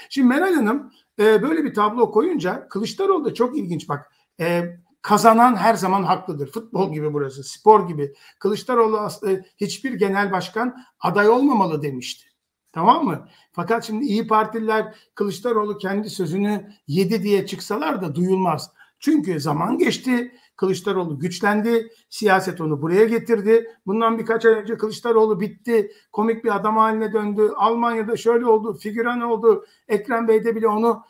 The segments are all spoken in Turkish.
Şimdi Meral Hanım böyle bir tablo koyunca Kılıçdaroğlu da çok ilginç bak. Kazanan her zaman haklıdır. Futbol gibi burası, spor gibi. Kılıçdaroğlu hiçbir genel başkan aday olmamalı demişti. Tamam mı? Fakat şimdi İyi Partililer Kılıçdaroğlu kendi sözünü yedi diye çıksalar da duyulmaz. Çünkü zaman geçti. Kılıçdaroğlu güçlendi. Siyaset onu buraya getirdi. Bundan birkaç ay önce Kılıçdaroğlu bitti. Komik bir adam haline döndü. Almanya'da şöyle oldu. Figüran oldu. Ekrem Bey'de bile onu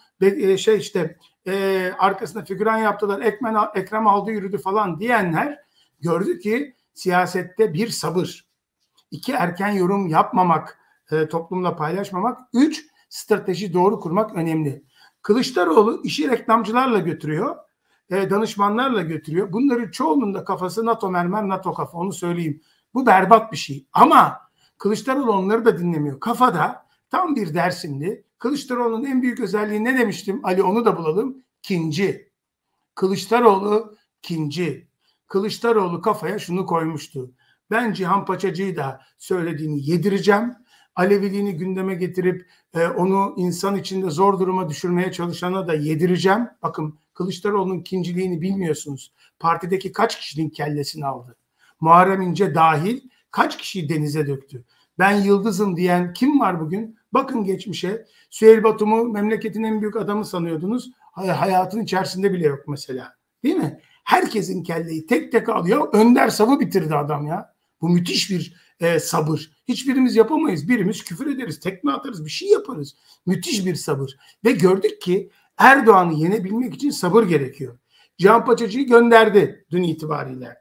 arkasına figüran yaptılar. Ekrem aldı yürüdü falan diyenler gördü ki siyasette bir sabır. 2 erken yorum yapmamak, toplumla paylaşmamak. 3 strateji doğru kurmak önemli. Kılıçdaroğlu işi reklamcılarla götürüyor. Danışmanlarla götürüyor. Bunların çoğunun da kafası NATO mermer, NATO kafa, onu söyleyeyim. Bu berbat bir şey. Ama Kılıçdaroğlu onları da dinlemiyor. Kafada tam bir Dersimli. Kılıçdaroğlu'nun en büyük özelliği ne demiştim? Ali onu da bulalım. Kinci. Kılıçdaroğlu kinci. Kılıçdaroğlu kafaya şunu koymuştu. Ben Cihan Paçacı'yı da söylediğini yedireceğim. Aleviliğini gündeme getirip onu insan içinde zor duruma düşürmeye çalışana da yedireceğim. Bakın Kılıçdaroğlu'nun kinciliğini bilmiyorsunuz. Partideki kaç kişinin kellesini aldı? Muharrem İnce dahil kaç kişiyi denize döktü? Ben yıldızım diyen kim var bugün? Bakın geçmişe. Süheyl Batum'u memleketin en büyük adamı sanıyordunuz. Hayatın içerisinde bile yok mesela. Değil mi? Herkesin kelleyi tek tek alıyor. Önder Sav'ı bitirdi adam ya. Bu müthiş bir sabır. Hiçbirimiz yapamayız. Birimiz küfür ederiz, tekme atarız, bir şey yaparız. Müthiş bir sabır. Ve gördük ki Erdoğan'ı yenebilmek için sabır gerekiyor. Cihan Paçacı'yı gönderdi dün itibariyle.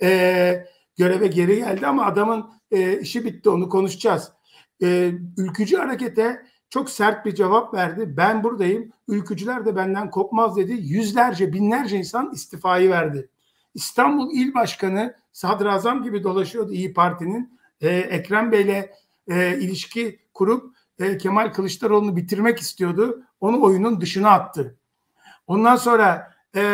Göreve geri geldi ama adamın işi bitti, onu konuşacağız. Ülkücü harekete çok sert bir cevap verdi. Ben buradayım, ülkücüler de benden kopmaz dedi. Yüzlerce, binlerce insan istifayı verdi. İstanbul İl Başkanı sadrazam gibi dolaşıyordu İyi Parti'nin. Ekrem Bey'le ilişki kurup Kemal Kılıçdaroğlu'nu bitirmek istiyordu. Onu oyunun dışına attı. Ondan sonra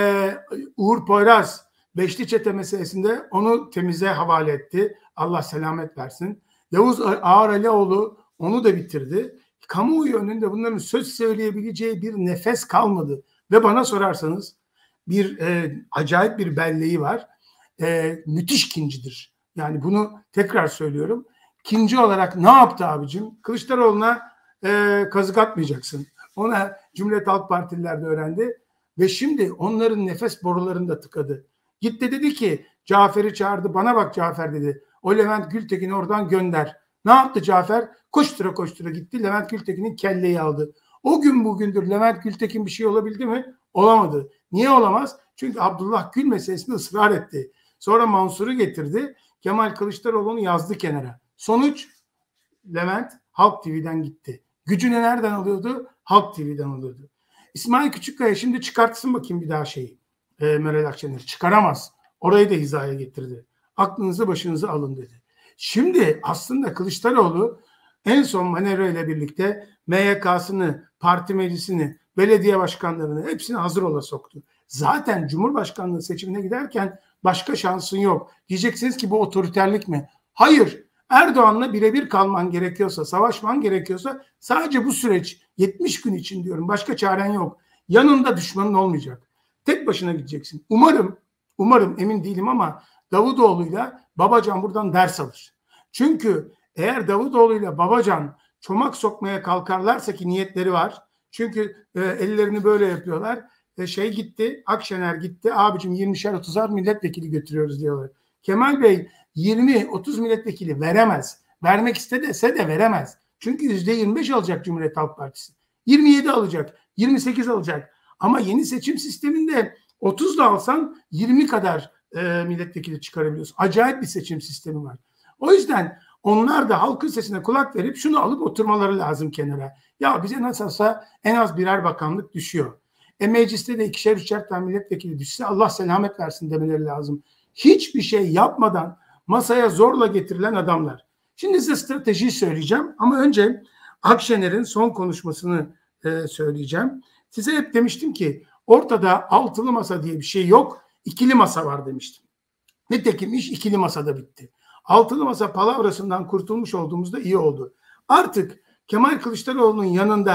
Uğur Poyraz Beşli Çete meselesinde onu temize havale etti. Allah selamet versin. Yavuz Ağaralioğlu onu da bitirdi. Kamuoyu önünde bunların söz söyleyebileceği bir nefes kalmadı. Ve bana sorarsanız bir acayip bir belleği var. Müthiş kincidir. Yani bunu tekrar söylüyorum. Kinci olarak ne yaptı abicim? Kılıçdaroğlu'na kazık atmayacaksın. Ona Cumhuriyet Halk Partililer de öğrendi. Ve şimdi onların nefes borularını da tıkadı. Gitti dedi ki Cafer'i çağırdı. Bana bak Cafer dedi. O Levent Gültekin'i oradan gönder. Ne yaptı Cafer? Koştura koştura gitti. Levent Gültekin'in kelleyi aldı. O gün bugündür Levent Gültekin bir şey olabildi mi? Olamadı. Niye olamaz? Çünkü Abdullah Gül meselesinde ısrar etti. Sonra Mansur'u getirdi. Kemal Kılıçdaroğlu'nu yazdı kenara. Sonuç Levent Halk TV'den gitti. Gücünü nereden alıyordu? Halk TV'den alıyordu. İsmail Küçükkaya şimdi çıkartsın bakayım bir daha şeyi. Meral Akşener çıkaramaz. Orayı da hizaya getirdi. Aklınızı başınıza alın dedi. Şimdi aslında Kılıçdaroğlu en son manevra ile birlikte MYK'sını, parti meclisini, belediye başkanlarını hepsini hazır ola soktu. Zaten Cumhurbaşkanlığı seçimine giderken başka şansın yok. Diyeceksiniz ki bu otoriterlik mi? Hayır. Erdoğan'la birebir kalman gerekiyorsa, savaşman gerekiyorsa sadece bu süreç 70 gün için diyorum. Başka çaren yok. Yanında düşmanın olmayacak. Tek başına gideceksin. Umarım emin değilim ama Davutoğlu'yla Babacan buradan ders alır. Çünkü eğer Davutoğlu'yla Babacan çomak sokmaya kalkarlarsa ki niyetleri var. Çünkü ellerini böyle yapıyorlar. Gitti, Akşener gitti. Abicim 20'şer 30'ar milletvekili götürüyoruz diyorlar. Kemal Bey 20-30 milletvekili veremez. Vermek istese de veremez. Çünkü %25 alacak Cumhuriyet Halk Partisi. 27 alacak, 28 alacak. Ama yeni seçim sisteminde 30 da alsan 20 kadar milletvekili çıkarabiliyorsun. Acayip bir seçim sistemi var. O yüzden onlar da halkın sesine kulak verip şunu alıp oturmaları lazım kenara. Ya bize nasılsa en az birer bakanlık düşüyor. Mecliste de 2'şer 3'er tane milletvekili düşse Allah selamet versin demeleri lazım. Hiçbir şey yapmadan masaya zorla getirilen adamlar. Şimdi size stratejiyi söyleyeceğim ama önce Akşener'in son konuşmasını söyleyeceğim. Size hep demiştim ki ortada altılı masa diye bir şey yok. İkili masa var demiştim. Nitekim iş ikili masada bitti. Altılı masa palavrasından kurtulmuş olduğumuzda iyi oldu. Artık Kemal Kılıçdaroğlu'nun yanında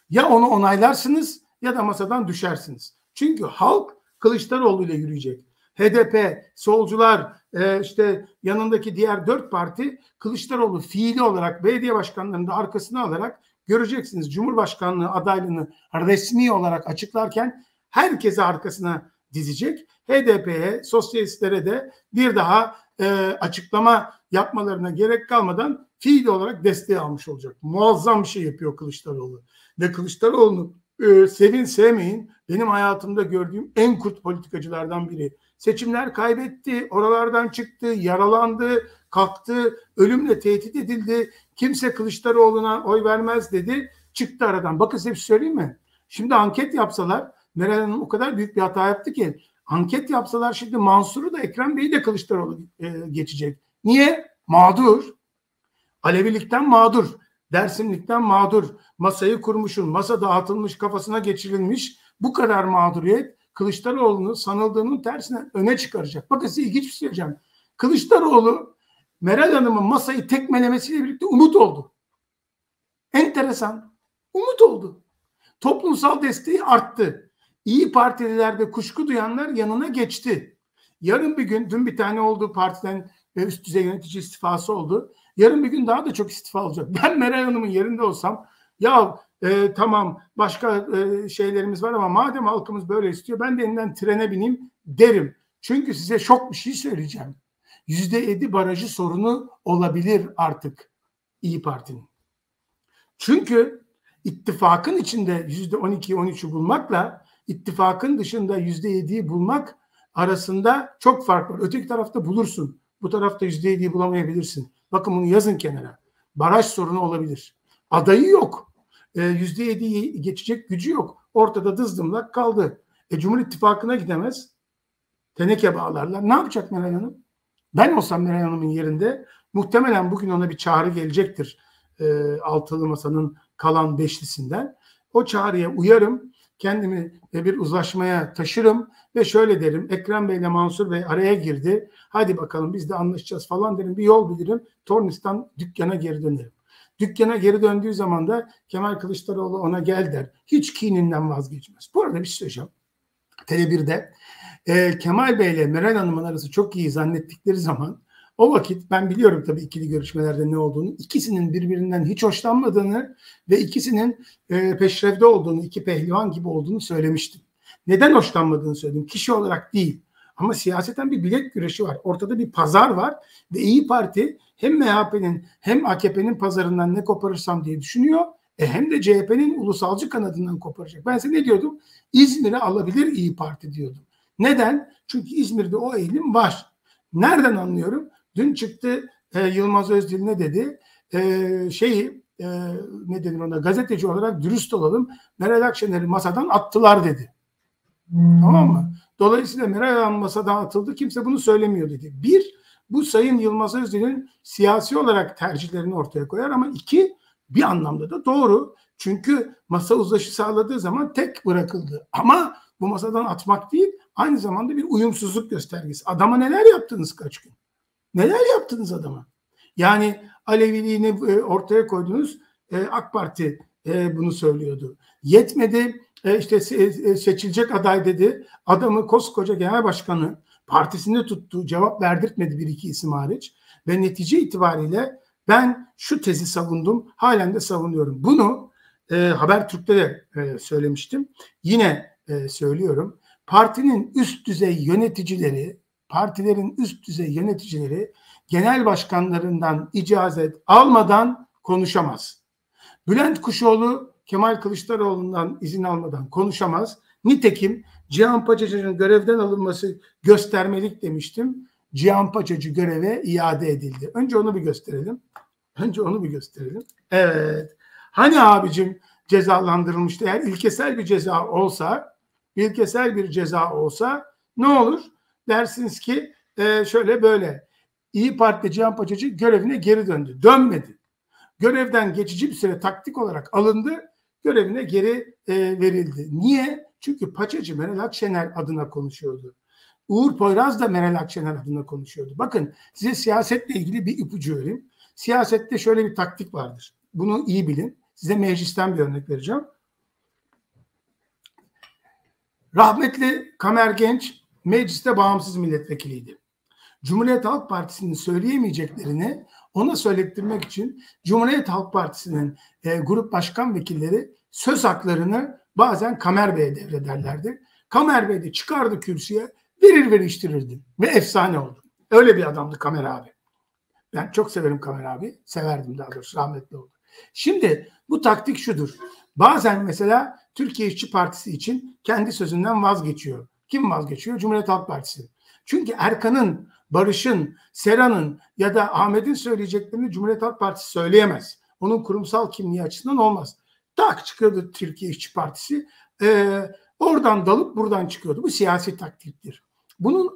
Ya onu onaylarsınız ya da masadan düşersiniz. Çünkü halk Kılıçdaroğlu ile yürüyecek. HDP, solcular, işte yanındaki diğer 4 parti Kılıçdaroğlu fiili olarak belediye başkanlarını da arkasına alarak göreceksiniz. Cumhurbaşkanlığı adaylığını resmi olarak açıklarken herkesi arkasına dizecek. HDP'ye, sosyalistlere de bir daha açıklama yapmalarına gerek kalmadan fiili olarak desteği almış olacak. Muazzam bir şey yapıyor Kılıçdaroğlu. Ve Kılıçdaroğlu'nu sevin sevmeyin benim hayatımda gördüğüm en kurt politikacılardan biri. Seçimler kaybetti, oralardan çıktı, yaralandı, kalktı, ölümle tehdit edildi. Kimse Kılıçdaroğlu'na oy vermez dedi, çıktı aradan. Bakın size bir şey söyleyeyim mi? Şimdi anket yapsalar, Meral Hanım o kadar büyük bir hata yaptı ki, anket yapsalar şimdi Mansur'u da Ekrem Bey'i de Kılıçdaroğlu geçecek. Niye? Mağdur. Alevilikten mağdur. Dersimlikten mağdur. Masayı kurmuşun, masa dağıtılmış, kafasına geçirilmiş. Bu kadar mağduriyet Kılıçdaroğlu'nu sanıldığının tersine öne çıkaracak. Bakın size ilginç bir şey söyleyeceğim. Kılıçdaroğlu Meral Hanım'ın masayı tekmelemesiyle birlikte umut oldu. Enteresan. Umut oldu. Toplumsal desteği arttı. İyi Partililerde kuşku duyanlar yanına geçti. Yarın bir gün, dün bir tane oldu partiden üst düzey yönetici istifası oldu. Yarın bir gün daha da çok istifa olacak. Ben Meral Hanım'ın yerinde olsam ya tamam başka şeylerimiz var ama madem halkımız böyle istiyor ben de yeniden trene bineyim derim. Çünkü size şok bir şey söyleyeceğim. %7 barajı sorunu olabilir artık İyi Parti'nin. Çünkü ittifakın içinde %12-13'ü bulmakla ittifakın dışında %7'yi bulmak arasında çok fark var. Öteki tarafta bulursun. Bu tarafta %7'yi bulamayabilirsin. Bakın bunu yazın kenara. Baraj sorunu olabilir. Adayı yok. %7'yi geçecek gücü yok. Ortada dızdımlak kaldı. Cumhur İttifakı'na gidemez. Teneke bağlarlar. Ne yapacak Meral Hanım? Ben olsam Meral Hanım'ın yerinde muhtemelen bugün ona bir çağrı gelecektir. Altılı Masa'nın kalan beşlisinden. O çağrıya uyarım. Kendimi bir uzlaşmaya taşırım ve şöyle derim. Ekrem Bey ile Mansur Bey araya girdi. Hadi bakalım biz de anlaşacağız falan derim. Bir yol bilirim. Tornis'tan dükkana geri dönerim. Dükkana geri döndüğü zaman da Kemal Kılıçdaroğlu ona gel der. Hiç kininden vazgeçmez. Bu arada bir şey söyleyeceğim. Tele1'de Kemal Bey ile Meral Hanım'ın arası çok iyi zannettikleri zaman o vakit ben biliyorum tabii ikili görüşmelerde ne olduğunu, ikisinin birbirinden hiç hoşlanmadığını ve ikisinin peşrevde olduğunu, iki pehlivan gibi olduğunu söylemiştim. Neden hoşlanmadığını söyledim. Kişi olarak değil. Ama siyaseten bir bilek güreşi var. Ortada bir pazar var ve İyi Parti hem MHP'nin hem AKP'nin pazarından ne koparırsam diye düşünüyor. Hem de CHP'nin ulusalcı kanadından koparacak. Ben size ne diyordum? İzmir'e alabilir İyi Parti diyordum. Neden? Çünkü İzmir'de o eğilim var. Nereden anlıyorum? Dün çıktı Yılmaz Özdil ne dedi? Ne denir ona? Gazeteci olarak dürüst olalım. Meral Akşener'i masadan attılar dedi. Tamam mı? Dolayısıyla Meral Hanım masadan atıldı. Kimse bunu söylemiyor dedi. Bir, bu Sayın Yılmaz Özdil'in siyasi olarak tercihlerini ortaya koyar ama iki, bir anlamda da doğru. Çünkü masa uzlaşı sağladığı zaman tek bırakıldı. Ama bu masadan atmak değil, aynı zamanda bir uyumsuzluk göstergesi. Adama neler yaptınız kaç gün? Neler yaptınız adama? Yani Aleviliğini ortaya koydunuz. AK Parti bunu söylüyordu. Yetmedi. İşte seçilecek aday dedi. Adamı koskoca genel başkanı partisinde tuttu. Cevap verdirtmedi bir iki isim hariç. Ve netice itibariyle ben şu tezi savundum. Halen de savunuyorum. Bunu Habertürk'te de söylemiştim. Yine söylüyorum. Partilerin üst düzey yöneticileri genel başkanlarından icazet almadan konuşamaz. Bülent Kuşoğlu Kemal Kılıçdaroğlu'ndan izin almadan konuşamaz. Nitekim Cihan Paçacı'nın görevden alınması göstermelik demiştim. Cihan Paçacı göreve iade edildi. Önce onu bir gösterelim. Evet. Hani abicim cezalandırılmıştı? Eğer ilkesel bir ceza olsa ne olur? Dersiniz ki şöyle böyle. İyi Parti'de Cihan Paçacı görevine geri döndü. Dönmedi. Görevden geçici bir süre taktik olarak alındı. Görevine geri verildi. Niye? Çünkü Paçacı Meral Akşener adına konuşuyordu. Uğur Poyraz da Meral Akşener adına konuşuyordu. Bakın size siyasetle ilgili bir ipucu vereyim. Siyasette şöyle bir taktik vardır. Bunu iyi bilin. Size meclisten bir örnek vereceğim. Rahmetli Kamer Genç mecliste bağımsız milletvekiliydi. Cumhuriyet Halk Partisi'nin söyleyemeyeceklerini ona söylettirmek için Cumhuriyet Halk Partisi'nin grup başkan vekilleri söz haklarını bazen Kamer Bey'e devrederlerdi. Kamer Bey de çıkardı kürsüye, verir veriştirirdi ve efsane oldu. Öyle bir adamdı Kamer abi. Ben çok severim Kamer abi. Severdim daha doğrusu, rahmetli oldu. Şimdi bu taktik şudur. Bazen mesela Türkiye İşçi Partisi için kendi sözünden vazgeçiyor. Kim vazgeçiyor? Cumhuriyet Halk Partisi. Çünkü Erkan'ın, Barış'ın, Sera'nın ya da Ahmet'in söyleyeceklerini Cumhuriyet Halk Partisi söyleyemez. Onun kurumsal kimliği açısından olmaz. Tak çıkıyordu Türkiye İşçi Partisi. Oradan dalıp buradan çıkıyordu. Bu siyasi taktiktir. Bunun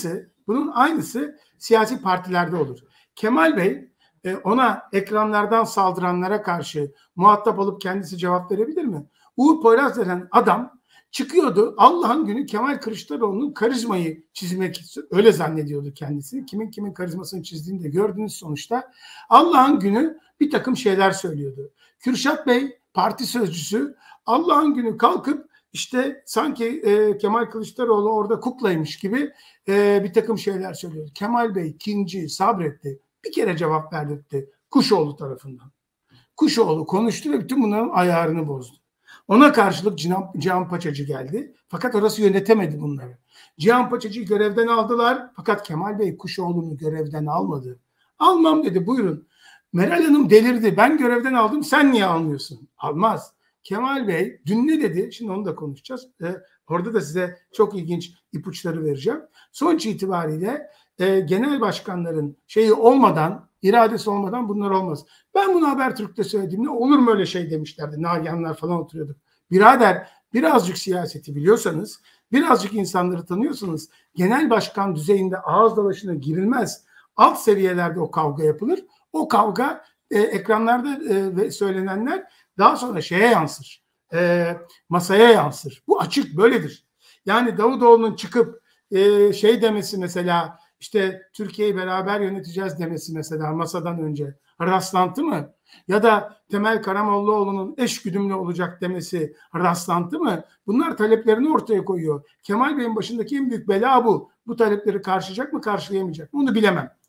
aynısı siyasi partilerde olur. Kemal Bey ona ekranlardan saldıranlara karşı muhatap olup kendisi cevap verebilir mi? Uğur Poyraz denen adam çıkıyordu. Allah'ın günü Kemal Kılıçdaroğlu'nun karizmayı çizmek, öyle zannediyordu kendisi. Kimin karizmasını çizdiğini de gördünüz sonuçta. Allah'ın günü bir takım şeyler söylüyordu. Kürşat Bey parti sözcüsü Allah'ın günü kalkıp işte sanki Kemal Kılıçdaroğlu orada kuklaymış gibi bir takım şeyler söylüyordu. Kemal Bey ikinci sabretti. Bir kere cevap verdirtti Kuşoğlu tarafından. Kuşoğlu konuştu ve bütün bunların ayarını bozdu. Ona karşılık Cihan Paçacı geldi. Fakat orası yönetemedi bunları. Cihan Paçacı'yı görevden aldılar. Fakat Kemal Bey Kuşoğlu'nu görevden almadı. Almam dedi, buyurun. Meral Hanım delirdi. Ben görevden aldım, sen niye almıyorsun? Almaz. Kemal Bey dün ne dedi? Şimdi onu da konuşacağız. Orada da size çok ilginç ipuçları vereceğim. Sonuç itibariyle genel başkanların şeyi olmadan, iradesi olmadan bunlar olmaz. Ben bunu Habertürk'te söylediğimde olur mu öyle şey demişlerdi. Nagihanlar falan oturuyorduk. Birader, birazcık siyaseti biliyorsanız, birazcık insanları tanıyorsanız genel başkan düzeyinde ağız dalaşına girilmez. Alt seviyelerde o kavga yapılır. O kavga ekranlarda söylenenler daha sonra şeye yansır. Masaya yansır. Bu açık, böyledir. Yani Davutoğlu'nun çıkıp şey demesi mesela, işte Türkiye'yi beraber yöneteceğiz demesi mesela masadan önce rastlantı mı? Ya da Temel Karamollaoğlu'nun eş güdümlü olacak demesi rastlantı mı? Bunlar taleplerini ortaya koyuyor. Kemal Bey'in başındaki en büyük bela bu. Bu talepleri karşılayacak mı, karşılayamayacak mı? Bunu bilemem.